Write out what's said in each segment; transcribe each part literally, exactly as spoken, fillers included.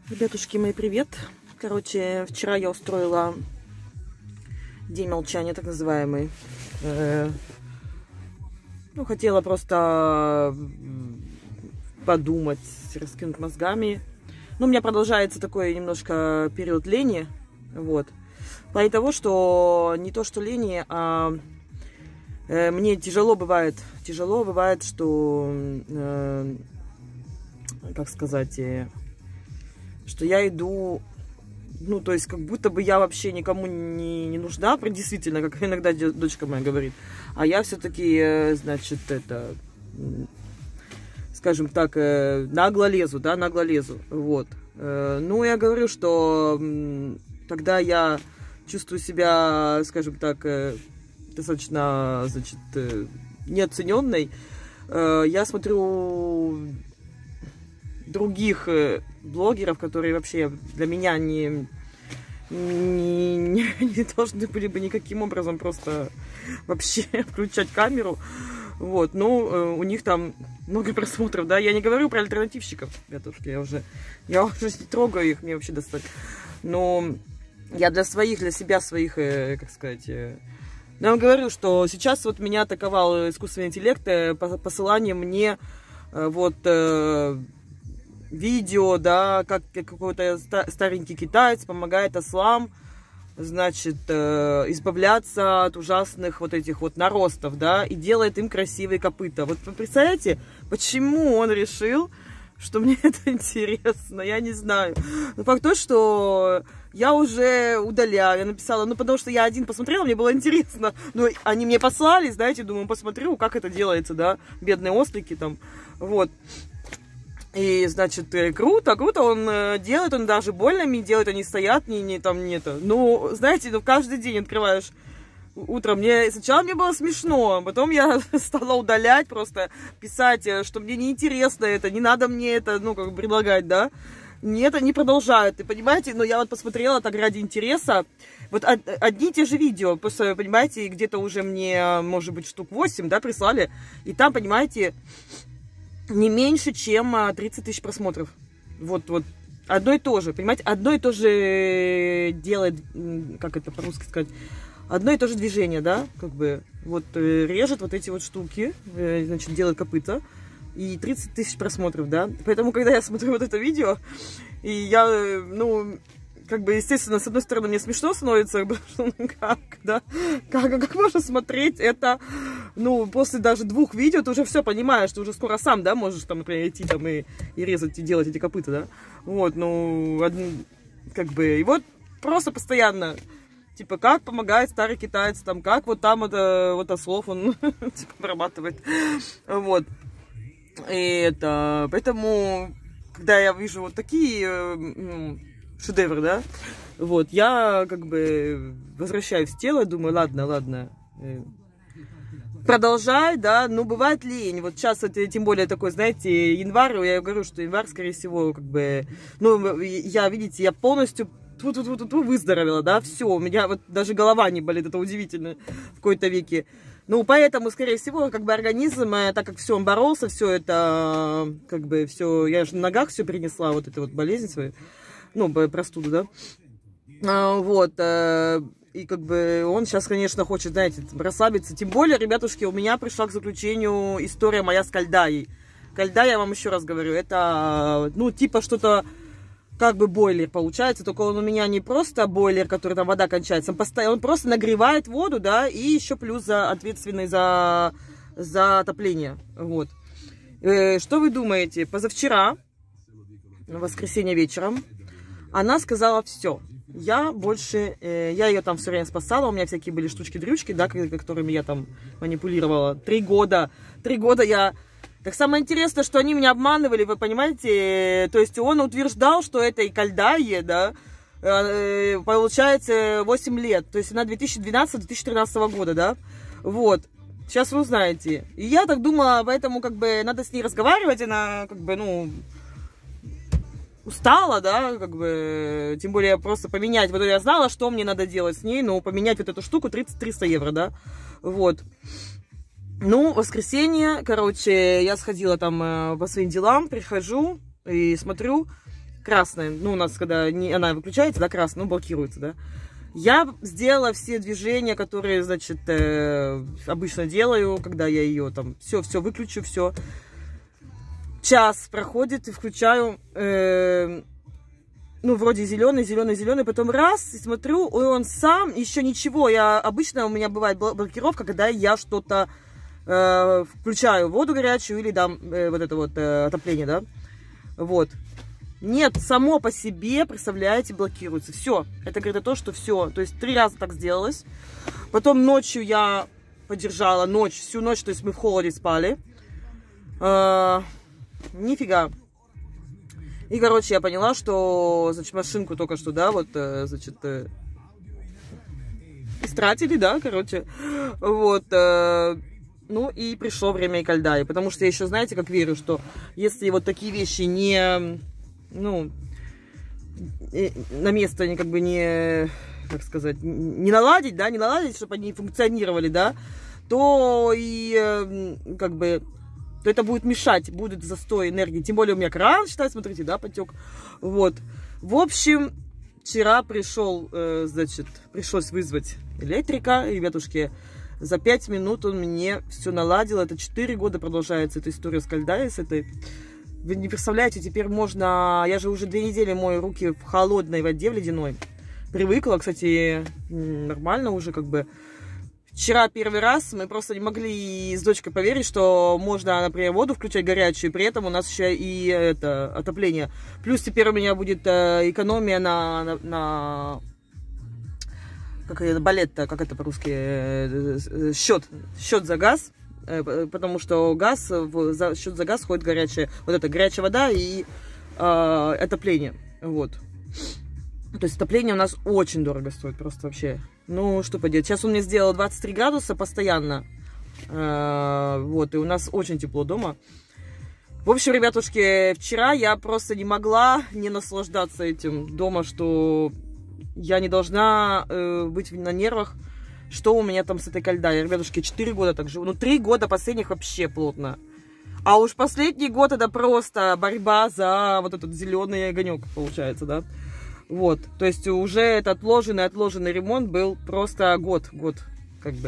Ребятушки мои, привет! Короче, вчера я устроила день молчания, так называемый. Э, ну, хотела просто подумать, раскинуть мозгами. Ну, у меня продолжается такой немножко период лени. Вот. В плане того, что не то, что лени, а э, мне тяжело бывает. Тяжело бывает, что, э, как сказать... Э, что я иду, ну, то есть, как будто бы я вообще никому не, не нужна, действительно, как иногда дочка моя говорит, а я все-таки, значит, это, скажем так, нагло лезу, да, нагло лезу, вот. Ну, я говорю, что тогда я чувствую себя, скажем так, достаточно, значит, неоцененной. Я смотрю других блогеров, которые вообще для меня не, не, не, не должны были бы никаким образом просто вообще включать камеру. Вот, ну, у них там много просмотров, да. Я не говорю про альтернативщиков, ребятушки, я уже, я уже не трогаю их, мне вообще достать. Но я для своих, для себя своих, как сказать... Я вам говорю, что сейчас вот меня атаковал искусственный интеллект посыланием мне вот... видео, да, как какой-то старенький китаец помогает ослам, значит, э, избавляться от ужасных вот этих вот наростов, да, и делает им красивые копыта. Вот вы представляете, почему он решил, что мне это интересно, я не знаю. Но факт то, что я уже удаляю, я написала, ну, потому что я один посмотрела, мне было интересно, ну, они мне послали, знаете, думаю, посмотрю, как это делается, да, бедные ослики там, вот. И, значит, круто, круто он делает, он даже больно мне делает, они стоят, не, не там, нет. Ну, знаете, ну, каждый день открываешь утром. Мне, сначала мне было смешно, потом я стала удалять, просто писать, что мне неинтересно это, не надо мне это, ну, как бы предлагать, да. Нет, они продолжают, и понимаете, но я вот посмотрела так ради интереса, вот одни и те же видео, просто, понимаете, где-то уже мне, может быть, штук восемь, да, прислали, и там, понимаете... не меньше, чем тридцать тысяч просмотров. Вот, вот. Одно и то же, понимаете? Одно и то же делает, как это по-русски сказать, одно и то же движение, да? Как бы, вот, режет вот эти вот штуки, значит, делает копыта. И тридцать тысяч просмотров, да? Поэтому, когда я смотрю вот это видео, и я, ну... как бы, естественно, с одной стороны, мне смешно становится, ну, как, да, как, как можно смотреть это, ну, после даже двух видео, ты уже все понимаешь, ты уже скоро сам, да, можешь, там, например, идти там и, и резать, и делать эти копыта, да, вот, ну, один, как бы, и вот просто постоянно, типа, как помогает старый китаец, там, как вот там это, вот ослов он, типа, обрабатывает, вот, и это, поэтому, когда я вижу вот такие, ну, шедевр, да, вот, я как бы возвращаюсь в тело, думаю, ладно, ладно, продолжай, да, ну, бывает лень, вот сейчас, это, тем более, такой, знаете, январь, я говорю, что январь, скорее всего, как бы, ну, я, видите, я полностью ту-ту-ту-ту выздоровела, да, все, у меня вот даже голова не болит, это удивительно в какой-то веке. Ну, поэтому, скорее всего, как бы организм, так как все, он боролся, все это, как бы, все, я же на ногах все принесла, вот эту вот болезнь свою, ну, простуду, да, а, вот, а, и как бы он сейчас, конечно, хочет, знаете, расслабиться, тем более, ребятушки, у меня пришла к заключению история моя с Кальдаей. Кальдай, я вам еще раз говорю, это, ну, типа что-то, как бы бойлер получается, только он у меня не просто бойлер, который там вода кончается, он, постоянно, он просто нагревает воду, да, и еще плюс за, ответственный за, за отопление, вот. Э, что вы думаете, позавчера, в воскресенье вечером, она сказала все. Я больше, э, я ее там все время спасала, у меня всякие были штучки-дрючки, да, которыми я там манипулировала. Три года, три года я... Так самое интересное, что они меня обманывали, вы понимаете, то есть он утверждал, что это и Кальдайе, да, э, получается восемь лет, то есть она две тысячи двенадцатого — две тысячи тринадцатого года, да, вот. Сейчас вы узнаете. И я так думала, поэтому как бы надо с ней разговаривать, она как бы, ну... устала, да, как бы, тем более просто поменять, вот я знала, что мне надо делать с ней, но поменять вот эту штуку тридцать-триста евро, да, вот. Ну, воскресенье, короче, я сходила там э, по своим делам, прихожу и смотрю, красная. Ну, у нас, когда не, она выключается, да, красная, ну, блокируется, да. Я сделала все движения, которые, значит, э, обычно делаю, когда я ее там все, все выключу, все. Час проходит и включаю, э, ну, вроде зеленый, зеленый, зеленый, потом раз, и смотрю, и он сам, еще ничего. Я, обычно у меня бывает блокировка, когда я что-то э, включаю, воду горячую или там э, вот это вот э, отопление, да. Вот. Нет, само по себе, представляете, блокируется. Все. Это говорит о том, что все. То есть три раза так сделалось. Потом ночью я подержала, ночь, всю ночь, то есть мы в холоде спали. А, нифига. И, короче, я поняла, что, значит, машинку только что, да, вот, значит, истратили, да, короче. Вот. Ну, и пришло время Икальдаи. Потому что я еще, знаете, как верю, что если вот такие вещи не... ну, на место они как бы не, как сказать, не наладить, да, не наладить, чтобы они функционировали, да, то и как бы, то это будет мешать, будет застой энергии. Тем более у меня кран, считай, смотрите, да, потек. Вот. В общем, вчера пришел, значит, пришлось вызвать электрика, ребятушки, за пять минут он мне все наладил. Это четыре года продолжается эта история с Икальдаи, с этой. Вы не представляете, теперь можно... Я же уже две недели мою руки в холодной воде, в ледяной. Привыкла, кстати, нормально уже как бы. Вчера первый раз мы просто не могли с дочкой поверить, что можно, например, воду включать горячую, при этом у нас еще и это, отопление. Плюс теперь у меня будет экономия на... на, на как это, балет-то, как это по-русски? Счет. Счет за газ. Потому что газ, за счет за газ ходит горячая, вот это горячая вода и э, отопление, вот. То есть отопление у нас очень дорого стоит, просто вообще. Ну, что поделать. Сейчас он мне сделал двадцать три градуса постоянно, э, вот, и у нас очень тепло дома. В общем, ребятушки, вчера я просто не могла не наслаждаться этим дома, что я не должна э, быть на нервах. Что у меня там с этой Икальдаи? Ребятушки, четыре года так живу. Ну, три года последних вообще плотно. А уж последний год это просто борьба за вот этот зеленый огонек, получается, да? Вот. То есть уже этот отложенный, отложенный ремонт был просто год, год, как бы.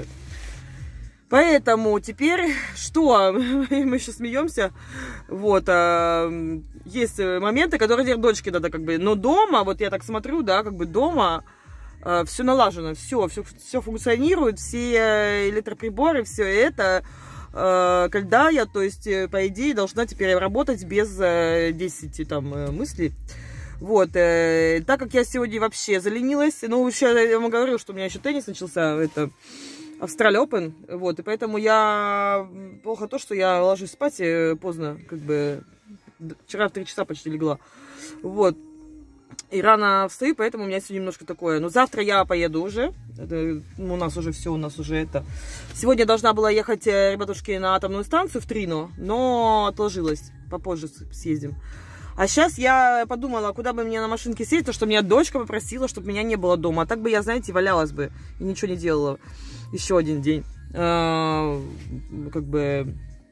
Поэтому теперь что? Мы еще смеемся. Вот. А, есть моменты, которые дочке надо как бы... Но дома, вот я так смотрю, да, как бы дома... Все налажено, все, все, все функционирует, все электроприборы, все это, э, Икальдаи, то есть, по идее, должна теперь работать без э, десяти там мыслей. Вот, э, так как я сегодня вообще заленилась, ну, еще я вам говорю, что у меня еще теннис начался, это Australia Open, вот, и поэтому я, плохо то, что я ложусь спать поздно, как бы, вчера в три часа почти легла, вот. И рано встаю, поэтому у меня сегодня немножко такое. Но завтра я поеду уже. Это, ну, у нас уже все, у нас уже это. Сегодня должна была ехать, ребятушки, на атомную станцию в Трино, но отложилась. Попозже съездим. А сейчас я подумала, куда бы мне на машинке сесть, потому что меня дочка попросила, чтобы меня не было дома. А так бы я, знаете, валялась бы и ничего не делала. Еще один день. А, как бы...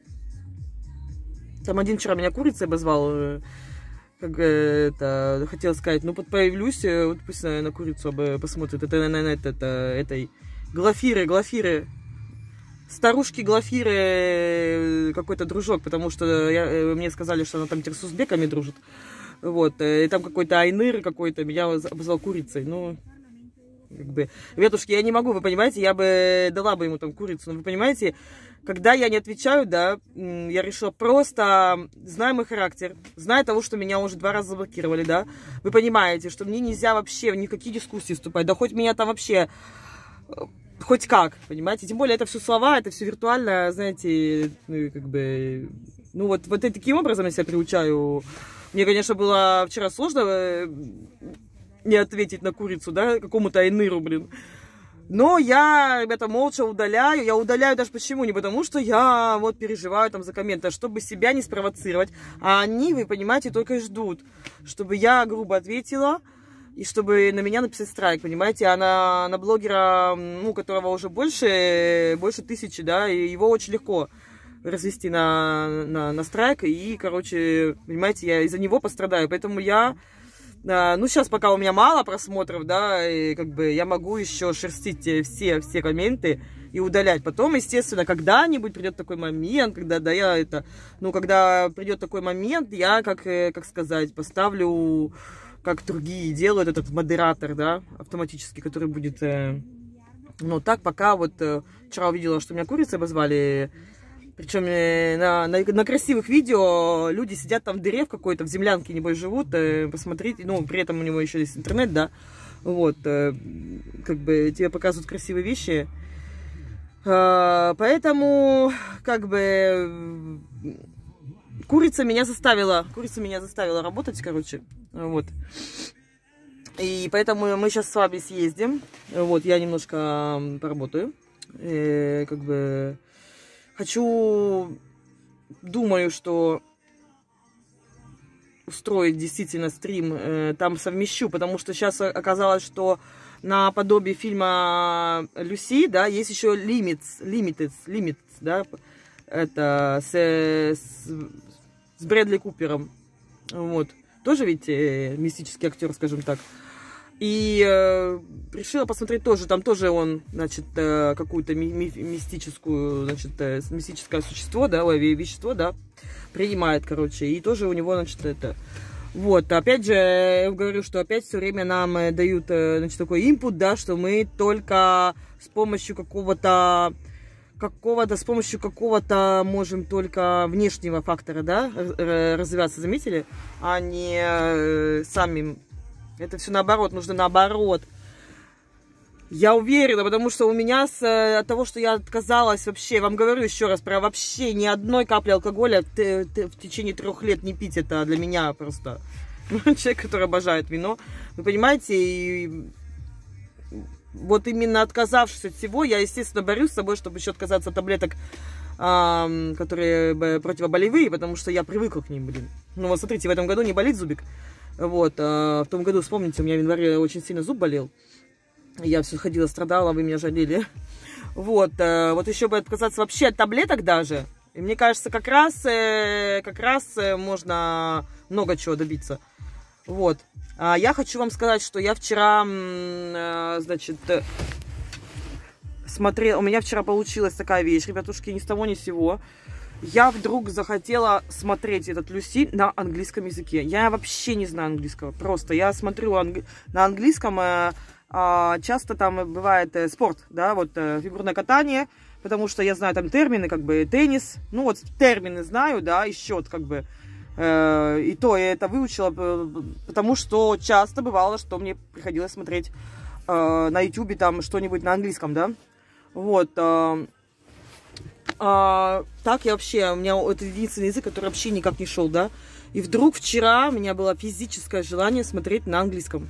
Там один вчера меня курицей обозвал. Как это, хотела сказать, ну, вот появлюсь, вот пусть на курицу посмотрит, это, наверное, это, это, этой, Глафиры, Глафиры, старушки Глафиры, какой-то дружок, потому что я, мне сказали, что она там с узбеками дружит, вот, и там какой-то Айныр какой-то меня обозвал курицей, ну, как бы, ребятушки, я не могу, вы понимаете, я бы дала бы ему там курицу, но вы понимаете, когда я не отвечаю, да, я решила просто, зная мой характер, зная того, что меня уже два раза заблокировали, да, вы понимаете, что мне нельзя вообще в никакие дискуссии вступать, да хоть меня там вообще, хоть как, понимаете, тем более это все слова, это все виртуально, знаете, ну, как бы, ну, вот, вот таким образом я себя приучаю. Мне, конечно, было вчера сложно не ответить на курицу, да, какому-то Айныру, блин. Но я, ребята, молча удаляю. Я удаляю даже почему? Не потому, что я вот переживаю там за комменты, а чтобы себя не спровоцировать. А они, вы понимаете, только и ждут, чтобы я грубо ответила, и чтобы на меня написать страйк, понимаете? А на, на блогера, ну, которого уже больше, больше тысячи, да, и его очень легко развести на, на, на страйк. И, короче, понимаете, я из-за него пострадаю. Поэтому я А, ну, сейчас пока у меня мало просмотров, да, и как бы я могу еще шерстить все, все комменты и удалять. Потом, естественно, когда-нибудь придет такой момент, когда, да, я это, ну, когда придет такой момент, я, как, как сказать, поставлю, как другие делают, этот модератор, да, автоматически, который будет, э, ну, так, пока вот, э, вчера увидела, что меня курицей обозвали, причем э, на, на, на красивых видео люди сидят там в дыре в какой-то, в землянке, небось, живут, э, посмотрите, ну, при этом у него еще есть интернет, да, вот, э, как бы тебе показывают красивые вещи. Поэтому, как бы, курица меня заставила, курица меня заставила работать, короче, вот. И поэтому мы сейчас с вами съездим, вот, я немножко поработаю, и, как бы, хочу, думаю, что устроить действительно стрим, там совмещу, потому что сейчас оказалось, что наподобие фильма Люси, да, есть еще Limits, Limited, Limits, да, это с, с, с Брэдли Купером, вот, тоже ведь э, мистический актер, скажем так, и э, решила посмотреть тоже, там тоже он, значит, э, какую-то ми ми мистическую, значит, э, мистическое существо, да, ой, вещество, да, принимает, короче, и тоже у него, значит, это... Вот, опять же, я говорю, что опять все время нам дают, значит, такой инпут, да, что мы только с помощью какого-то, какого-то, с помощью какого-то можем только внешнего фактора, да, развиваться, заметили, а не самим. Это все наоборот, нужно наоборот. Я уверена, потому что у меня с, от того, что я отказалась вообще, вам говорю еще раз, про вообще ни одной капли алкоголя ты, ты, в течение трех лет не пить, это для меня просто человек, который обожает вино. Вы понимаете, и вот именно отказавшись от всего, я, естественно, борюсь с собой, чтобы еще отказаться от таблеток, э, которые противоболевые, потому что я привыкла к ним, блин. Ну вот смотрите, в этом году не болит зубик. Вот, а в том году, вспомните, у меня в январе очень сильно зуб болел. Я все ходила, страдала, вы меня жалели. Вот, э, вот еще бы отказаться вообще от таблеток даже. И мне кажется, как раз, э, как раз э, можно много чего добиться. Вот. А я хочу вам сказать, что я вчера, э, значит, э, смотрела... У меня вчера получилась такая вещь, ребятушки, ни с того ни с сего. Я вдруг захотела смотреть этот Люси на английском языке. Я вообще не знаю английского. Просто я смотрю анг... на английском... Э, А, часто там бывает э, спорт, да, вот э, фигурное катание, потому что я знаю там термины, как бы теннис, ну вот термины знаю, да, и счет, как бы, э, и то я это выучила, потому что часто бывало, что мне приходилось смотреть э, на ютубе там что-нибудь на английском, да, вот, э, э, так я вообще, у меня это единственный язык, который вообще никак не шел, да, и вдруг вчера у меня было физическое желание смотреть на английском.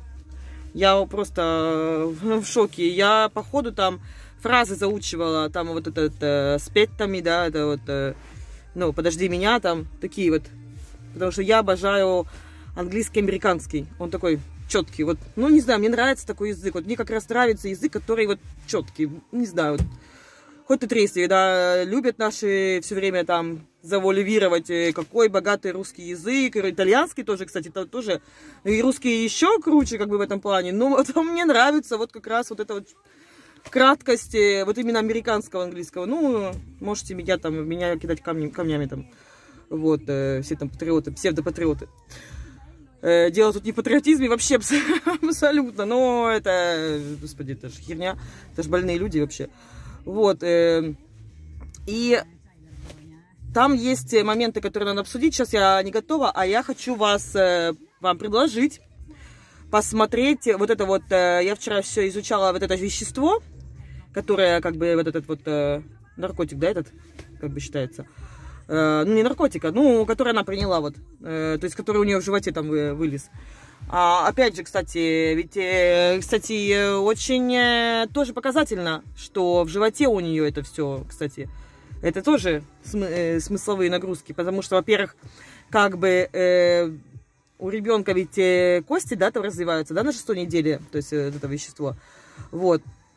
Я просто в шоке. Я, походу, там фразы заучивала, там вот этот э, с петтами, да, это вот, э, ну, подожди меня, там, такие вот. Потому что я обожаю английский, американский. Он такой четкий. Вот, ну, не знаю, мне нравится такой язык. Вот мне как раз нравится язык, который вот четкий. Не знаю, вот. Хоть и трейсли, да, любят наши все время там завуалировать, какой богатый русский язык, итальянский тоже, кстати, это тоже, и русский еще круче, как бы в этом плане, но вот мне нравится вот как раз вот эта вот краткость, вот именно американского английского, ну, можете меня там, меня кидать камнями, камнями там, вот, все там патриоты, псевдопатриоты. Дело тут не в патриотизме вообще абсолютно, но это, господи, это же херня, это же больные люди вообще. Вот, э, и там есть моменты, которые надо обсудить. Сейчас я не готова, а я хочу вас, э, вам предложить посмотреть вот это вот, э, я вчера все изучала вот это вещество, которое как бы вот этот вот э, наркотик, да, этот, как бы считается, э, ну не наркотика, ну, который она приняла вот, э, то есть который у нее в животе там вылез. А, опять же, кстати, ведь, э, кстати, очень э, тоже показательно, что в животе у нее это все, кстати, это тоже смы э, смысловые нагрузки, потому что, во-первых, как бы э, у ребенка ведь э, кости, да, там развиваются, да, на шестой неделе, то есть э, это вещество, вот.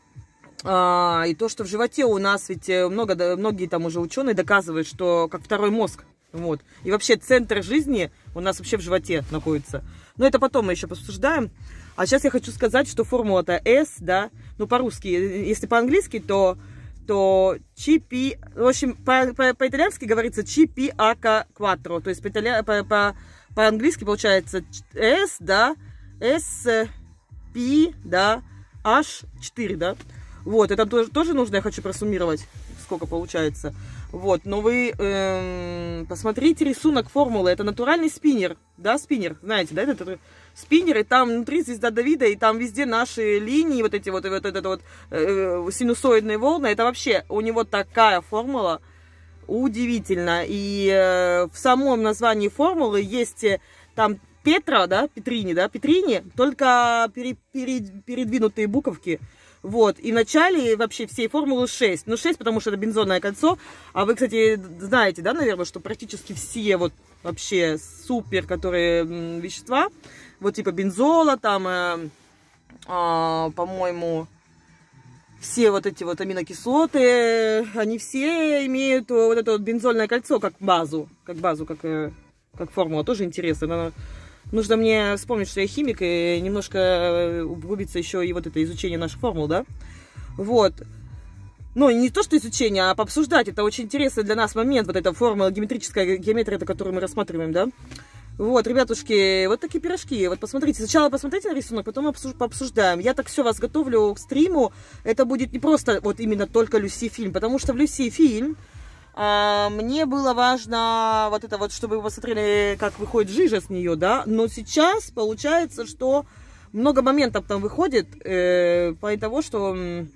А, и то, что в животе у нас ведь много, да, многие там уже ученые доказывают, что как второй мозг, вот. И вообще центр жизни у нас вообще в животе находится. Но это потом мы еще обсуждаем. А сейчас я хочу сказать, что формула-то S, да, ну по-русски, если по-английски, то, то C P, в общем, по-итальянски по, по говорится C P H quattro, то есть по-английски по, по, получается S, да, S, P, да, H четыре, да. Вот, это тоже, тоже нужно, я хочу просуммировать, сколько получается. Вот, но вы эм, посмотрите рисунок формулы, это натуральный спиннер, да, спиннер, знаете, да, это спиннер, и там внутри звезда Давида, и там везде наши линии, вот эти вот, вот, вот, это вот э, синусоидные волны, это вообще, у него такая формула, удивительно, и э, в самом названии формулы есть э, там Петра, да, Петрини, да, Петрини, только пере, пере, передвинутые буковки. Вот, и в начале вообще всей формулы шесть. Ну, шесть, потому что это бензонное кольцо. А вы, кстати, знаете, да, наверное, что практически все вот вообще супер, которые м, вещества, вот типа бензола, там, э, э, по-моему, все вот эти вот аминокислоты, они все имеют вот это вот бензольное кольцо как базу, как базу, как, э, как формула. Тоже интересно. Но нужно мне вспомнить, что я химик, и немножко углубиться еще и вот это изучение наших формул, да? Вот. Ну, не то, что изучение, а пообсуждать. Это очень интересный для нас момент, вот эта формула, геометрическая геометрия, которую мы рассматриваем, да? Вот, ребятушки, вот такие пирожки. Вот посмотрите, сначала посмотрите на рисунок, потом пообсуждаем. Я так все вас готовлю к стриму. Это будет не просто вот именно только Люси фильм, потому что в Люси фильм а, мне было важно вот это вот, чтобы вы посмотрели, как выходит жижа с нее, да. Но сейчас получается, что много моментов там выходит, э, по того, что...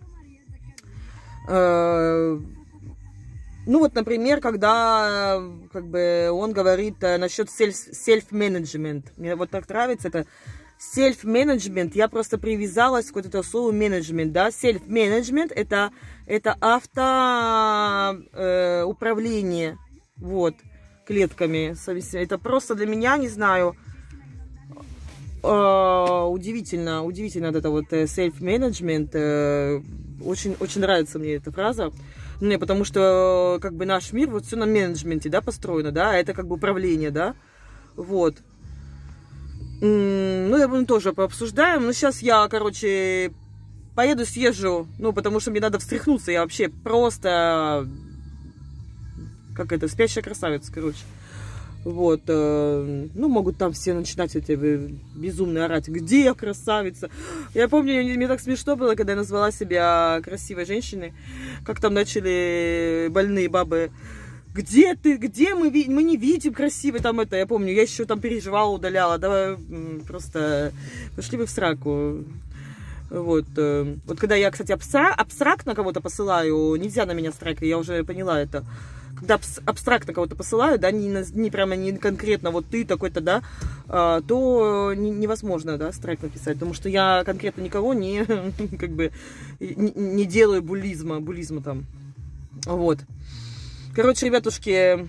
Э, Ну вот, например, когда как бы он говорит насчет self-management. Мне вот так нравится это. Self-management, я просто привязалась к вот этому слову management, да. Self-management это, это автоуправление, э, вот, клетками. Это просто для меня, не знаю, э, удивительно, удивительно вот это вот self-management. Э, очень, очень нравится мне эта фраза. Не, потому что, как бы, наш мир, вот все на менеджменте, да, построено, да, это как бы управление, да, вот. Ну, я мы тоже пообсуждаем, но сейчас я, короче, поеду, съезжу, ну, потому что мне надо встряхнуться, я вообще просто, как это, спящая красавица, короче. Вот, э, ну, могут там все начинать эти безумные орать, где я красавица. Я помню, мне так смешно было, когда я назвала себя красивой женщиной, как там начали больные бабы, где ты, где мы, мы не видим красивой, там это, я помню, я еще там переживала, удаляла, давай просто пошли вы в сраку. Вот, э, вот когда я, кстати, абстра абстрактно кого-то посылаю, нельзя на меня страйкать, я уже поняла это. Когда абстрактно кого-то посылаю, да, не, не прямо не конкретно вот ты такой-то, да, а, то не, невозможно, да, страйк написать, потому что я конкретно никого не, как бы, не, не делаю буллизма, буллизма там, вот. Короче, ребятушки,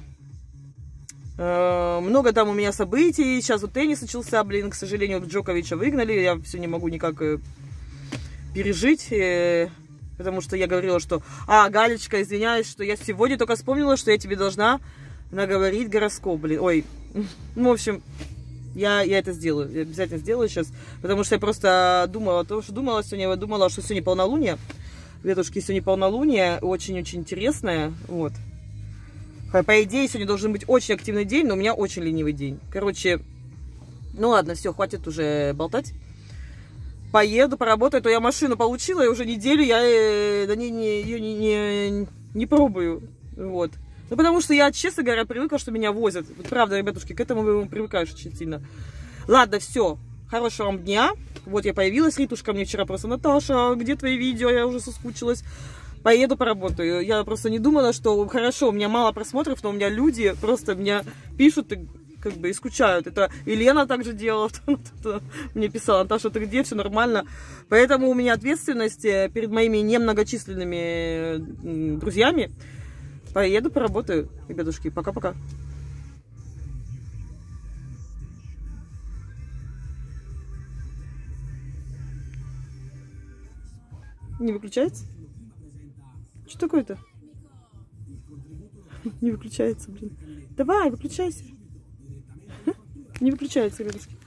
э, много там у меня событий, сейчас вот теннис начался, блин, к сожалению, Джоковича выгнали, я все не могу никак э, пережить, э, потому что я говорила, что... А, Галечка, извиняюсь, что я сегодня только вспомнила, что я тебе должна наговорить гороскоп, блин. Ой, ну, в общем, я, я это сделаю. Я обязательно сделаю сейчас, потому что я просто думала, то, что думала сегодня, я думала, что сегодня полнолуние. Ветушки, сегодня полнолуние, очень-очень интересное, вот. По идее, сегодня должен быть очень активный день, но у меня очень ленивый день. Короче, ну ладно, все, хватит уже болтать. Поеду, поработаю, то я машину получила, и уже неделю я э, да, не, не, ее не, не, не пробую. Вот. Ну, потому что я, честно говоря, привыкла, что меня возят. Вот, правда, ребятушки, к этому привыкаешь очень сильно. Ладно, все. Хорошего вам дня. Вот я появилась, Ритушка мне вчера просто: Наташа, где твои видео? Я уже соскучилась. Поеду, поработаю. Я просто не думала, что хорошо, у меня мало просмотров, но у меня люди просто меня пишут и как бы и скучают. Это и Лена также делала, мне писала: Наташа, ты где, все нормально. Поэтому у меня ответственность перед моими немногочисленными друзьями. Поеду, поработаю, ребятушки. Пока-пока. Не выключается? Что такое-то? Не выключается, блин. Давай, выключайся. Не выключается, ребятушки.